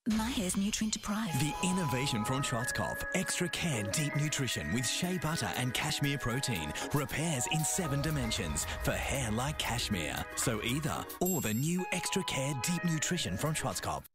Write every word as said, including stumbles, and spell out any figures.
My hair's nutrient deprived. The innovation from Schwarzkopf, Extra Care Deep Nutrition with shea butter and cashmere protein, repairs in seven dimensions for hair like cashmere. So either or the new Extra Care Deep Nutrition from Schwarzkopf.